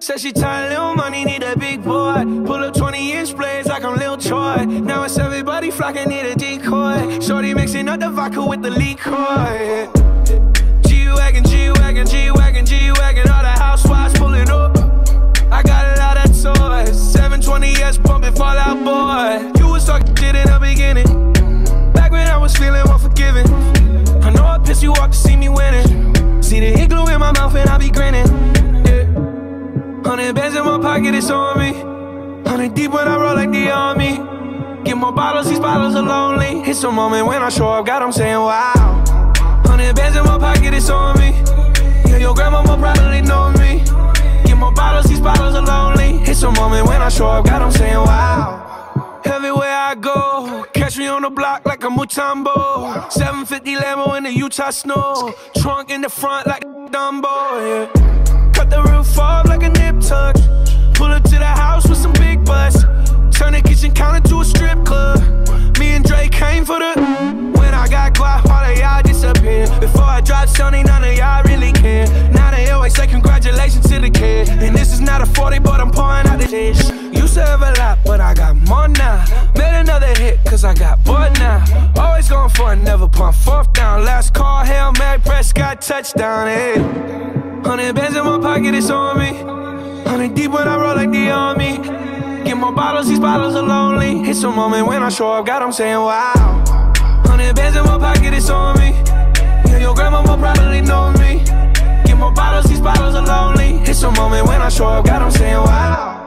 Said she tired, little money, need a big boy. Pull up 20-inch blades like I'm Lil Troy. Now it's everybody flocking, need a decoy. Shorty mixing up the vodka with the liquor. G-Wagon, G-Wagon, G-Wagon, G-Wagon. All the housewives pulling up. I got a lot of toys. 720S bumping Fall Out Boy. You was talking shit in the beginning, back when I was feeling unforgiving. I know I pissed you off to see me winning. See the hit glue in my mouth and I be grinning. 100 bands in my pocket, it's on me. 100 deep when I roll like the army. Get more bottles, these bottles are lonely. It's a moment when I show up, God, I'm saying wow. 100 bands in my pocket, it's on me. Yeah, your grandmama probably know me. Get more bottles, these bottles are lonely. It's a moment when I show up, God, I'm saying wow. Everywhere I go, catch me on the block like a Mutombo. 750 Lambo in the Utah snow. Trunk in the front like a Dumbo, yeah. Cut the roof off like a nip tuck. Pull up to the house with some big butts. Turn the kitchen counter to a strip club. Me and Drake came for the. When I got guap, all of y'all disappear. Before I dropped Sony, none of y'all really care. Now they always say congratulations to the kid. And this is not a 40, but I'm pouring out the dish. Used to have a lot, but I got more now. Made another hit, cause I got bored now. Always going for it, never pump fourth down. Last call, Hail Mary, Prescott, touchdown, hey. 100 bands in my pocket, it's on me. 100 deep when I roll like the army. Get more bottles, these bottles are lonely. It's a moment when I show up, God, I'm saying wow. 100 bands in my pocket, it's on me. Yeah, your grandmama probably know me. Get more bottles, these bottles are lonely. It's a moment when I show up, God, I'm saying wow.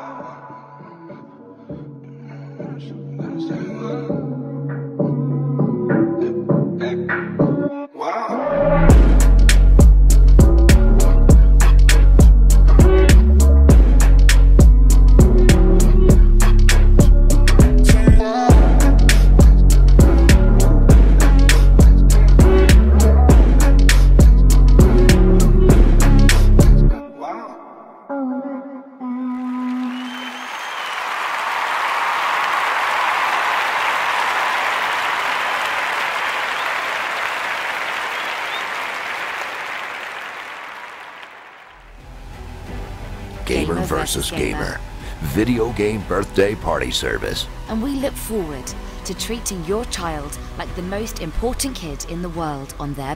Gamer vs. Gamer. Video game birthday party service. And we look forward to treating your child like the most important kid in the world on their